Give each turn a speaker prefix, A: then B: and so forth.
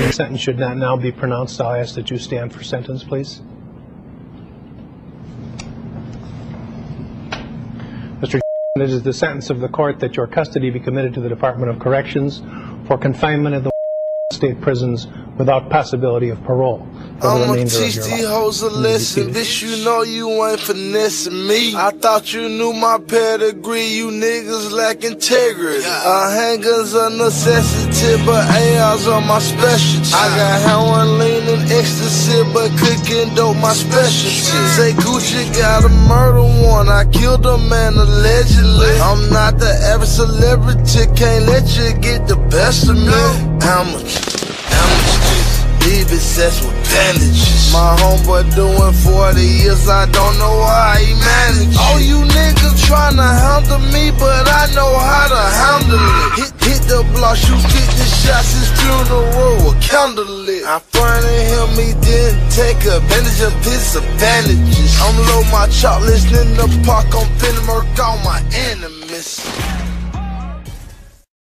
A: The sentence should not now be pronounced. I'll ask that you stand for sentence, please. Mr. It is the sentence of the court that your custody be committed to the Department of Corrections for confinement in the state prisons without possibility of parole.
B: I'ma teach these hoes a lesson, bitch, you know you ain't finessing me. I thought you knew my pedigree, you niggas lack integrity. Handguns a necessity, but ARs are my specialty. I got heroin, lean, and ecstasy, but cooking dope my specialty. Say Gucci got a murder warrant, I killed a man allegedly. I'm not the average celebrity, can't let you get the best of me. I'm leave his ass with bandages. My homeboy doing 40 years, I don't know how he managed. All you niggas tryna handle me, but I know how to handle it. Hit the block, shoot 50 shots, his funeral will candlelit. I fronted him, he didn't take advantage of his advantages. I'm low my chart, listening to Park, I'm finna murk all my enemies.